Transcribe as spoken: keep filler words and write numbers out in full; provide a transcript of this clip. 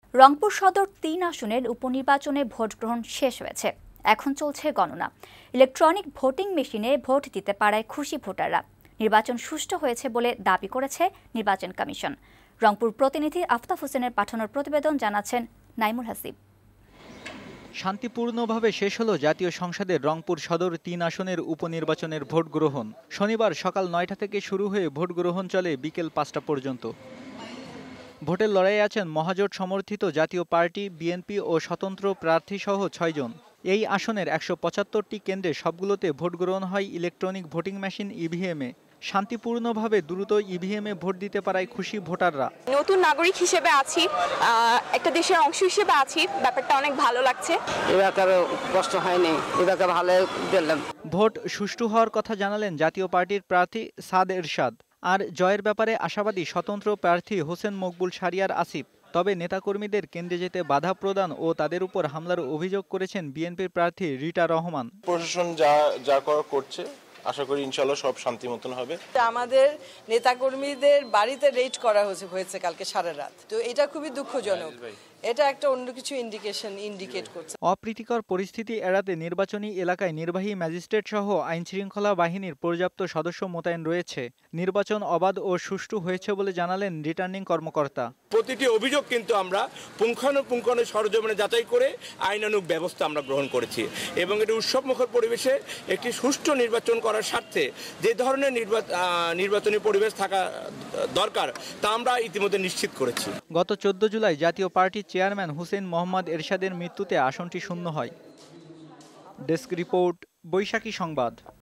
রংপুর সদর তিন আসনের উপনির্বাচনে ভোট গ্রহণ শেষ হয়েছে। এখন চলছে গণনা। ইলেকট্রনিক ভোটিং মেশিনে ভোট দিতে পারায় খুশি ভোটাররা। নির্বাচন সুষ্ঠু হয়েছে বলে দাবি করেছে নির্বাচন কমিশন। রংপুর প্রতিনিধি আফতাব হোসেনের পাঠানোর প্রতিবেদন জানাচ্ছেন নাইমুল হাসিব। শান্তিপূর্ণভাবে শেষ হলো জাতীয় সংসদের রংপুর সদর তিন আসনের উপনির্বাচনের ভোট গ্রহণ। শনিবার সকাল নয়টা থেকে শুরু হয়ে ভোট গ্রহণ চলে বিকেল পাঁচটা পর্যন্ত। ভোটের লড়াইয়ে আছেন মহাজোট সমর্থিত জাতীয় পার্টি, বিএনপি ও স্বতন্ত্র প্রার্থী সহ ছয়জন। এই আসনের একশো পঁচাত্তরটি কেন্দ্রে সবগুলোতে ভোট গ্রহণ হয় ইলেকট্রনিক ভোটিং মেশিন ইভিএমে। শান্তিপূর্ণভাবে দ্রুত ইভিএমে ভোট দিতে পারায় খুশি ভোটাররা। নতুন নাগরিক হিসেবে আছি, একটা দেশের অংশ হিসেবে আছি, ব্যাপারটা অনেক ভালো লাগছে। এবার কষ্ট হয়নি, এবার ভালো দিলাম। ভোট সুষ্ঠু হওয়ার কথা জানালেন জাতীয় পার্টির প্রার্থী সাদ এরশাদ। আর জয়ের ব্যাপারে আশাবাদী স্বতন্ত্র প্রার্থী হোসেন মকবুল শারিয়ার আসিফ। তবে নেতাকর্মীদের কেন্দ্রে যেতে বাধা প্রদান ও তাদের উপর হামলার অভিযোগ করেছেন বিএনপির প্রার্থী রিটা রহমান। প্রশাসন যা যা করছে আশা করি ইনশাআল্লাহ সব শান্তি মতন হবে। আমাদের নেতাকর্মীদের বাড়িতে রেড করা হয়েছে কালকে সারা রাত, তো এটা খুবই দুঃখজনক। এটা একটা অন্য কিছু ইন্ডিকেশন ইন্ডিকেট করছে। অপ্রীতিকর পরিস্থিতি এড়াতে নির্বাচনী এলাকায় নির্বাহী ম্যাজিস্ট্রেট সহ আইনশৃঙ্খলা বাহিনীর পর্যাপ্ত সদস্য মোতায়েন রয়েছে। নির্বাচন অবাধ ও সুষ্ঠু হয়েছে বলে জানালেন রিটার্নিং কর্মকর্তা। প্রতিটি অভিযোগ কিন্তু আমরা পুঙ্খানুপুঙ্খ সরজমিনে যাচাই করে আইনানুগ ব্যবস্থা আমরা গ্রহণ করেছি এবং এটি উৎসবমুখর পরিবেশে একটি সুষ্ঠু নির্বাচন করার স্বার্থে যে ধরনের নির্বাচনী পরিবেশ থাকা দরকার তা আমরা ইতিমধ্যে নিশ্চিত করেছি। গত চোদ্দ জুলাই জাতীয় পার্টির চেয়ারম্যান হুসেন মোহাম্মদ এরশাদের মৃত্যুতে আসনটি শূন্য হয়। ডেস্ক রিপোর্ট, বৈশাখী সংবাদ।